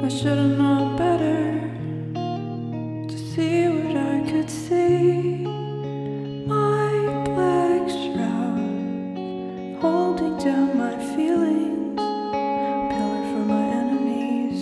I should've known better to see what I could see. My black shroud holding down my feelings, pillar for my enemies.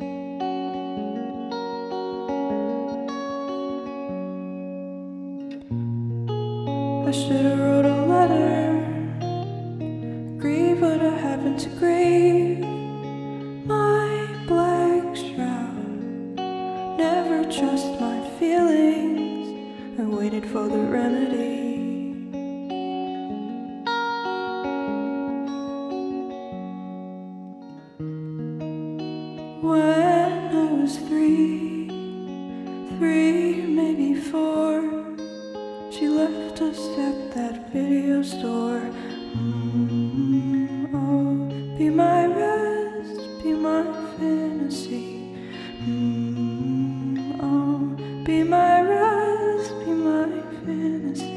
I should've wrote a letter, grieve what I happen to grieve. My black shroud, never trust my feelings. I waited for the remedy. When I was three, maybe 4, she left us at that video store. Oh, be my rest, be my fantasy. Oh, be my rest, be my fantasy.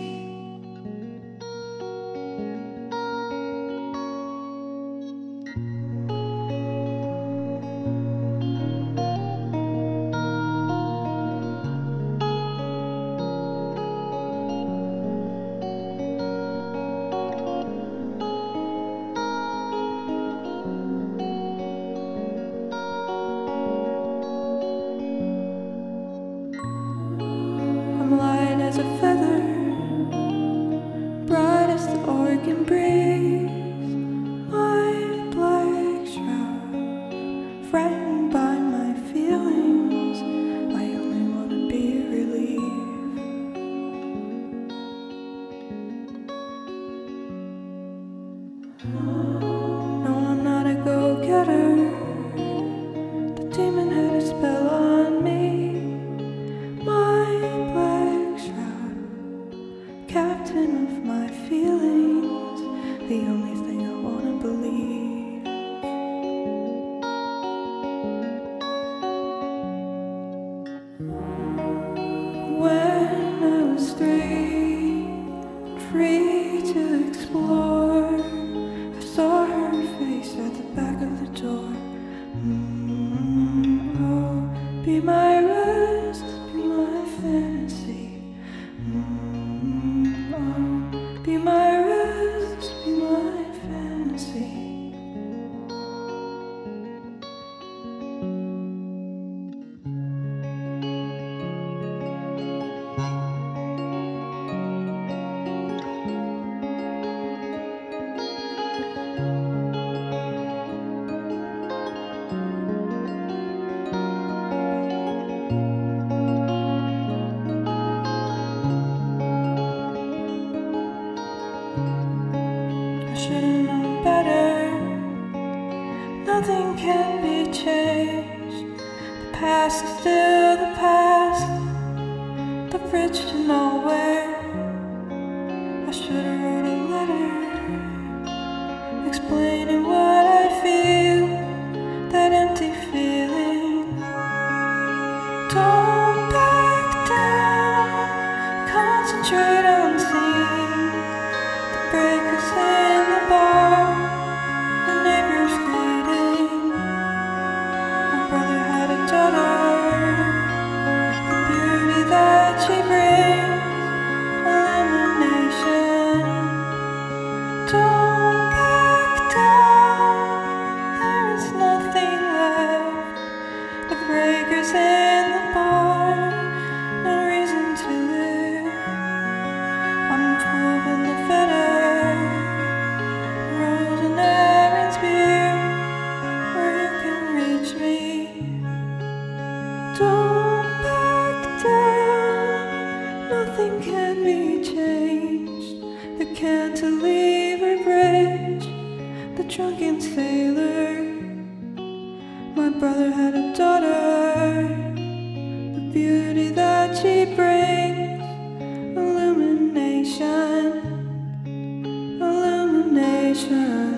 I'm light as a feather, bright as the Oregon breeze. My black shroud, frightened by my feelings. I only want to be relieved. No, I'm not a go-getter. The demon had a spell on me. My black shroud, captain of my feelings, the only thing I wanna believe. When I was 3, free to explore, I saw her face at the back of the door. Oh, be my rest, be my fantasy. Oh, be my rest, be my fantasy. I should've known better. Nothing can be changed. The past is still the past, the bridge to nowhere. I should've wrote a letter explaining what I feel, that empty feeling. Don't back down, concentrate on seeing the breakers in the bar, the neighbors greeting. My brother had a daughter, the beauty that she brings, illumination. Don't back down, there is nothing left. The breakers in the bar, no reason to live. I'm full in the fetter, rose and Aaron's beer, where you can reach me. Don't back down, nothing can be changed. The cantilever bridge, the drunken sailor. My brother had a daughter, the beauty that she brings, illumination, illumination.